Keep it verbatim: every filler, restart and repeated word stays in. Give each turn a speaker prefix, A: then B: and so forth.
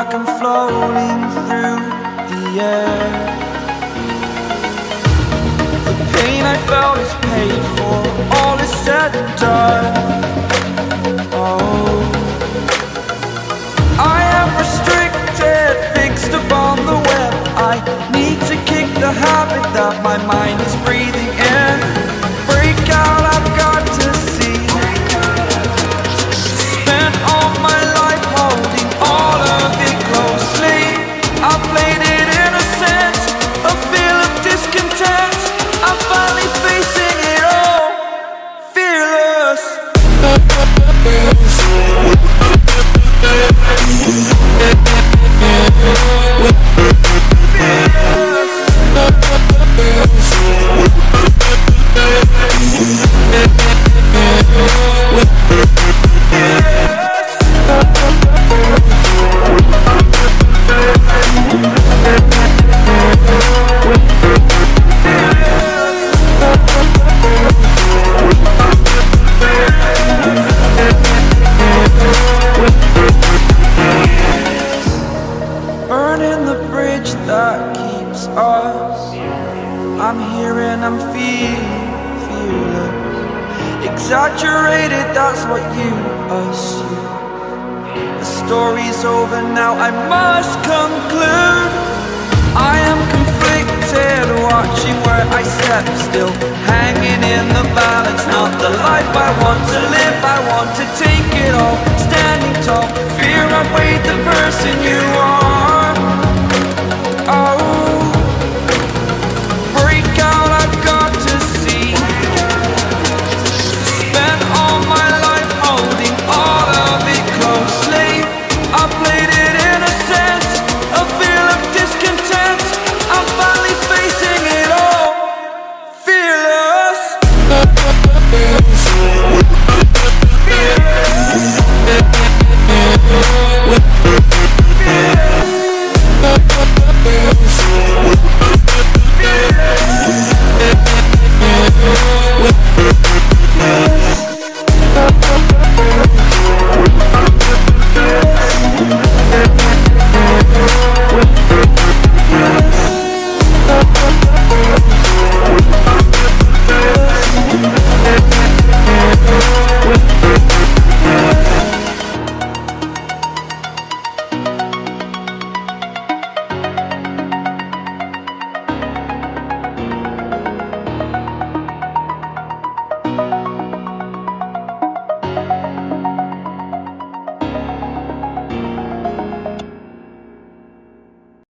A: like I'm floating through the air. The pain I felt is paid for, all is said and done. Oh, I am restricted, fixed upon the web. I need to kick the habit that my mind is breathing in. Break out, I've got to see. Spent all my life holding all of it closely. I played it innocent, a feel of discontent. I'm finally facing it all, fearless. Burning the bridge that keeps us. I'm here and I'm feeling fearless. Exaggerated, that's what you assume. The story's over now, I must conclude. I am conflicted, watching where I step still, hanging in the balance. Not the life I want to live, I want to take it all. Standing tall, fear I've weighed the person you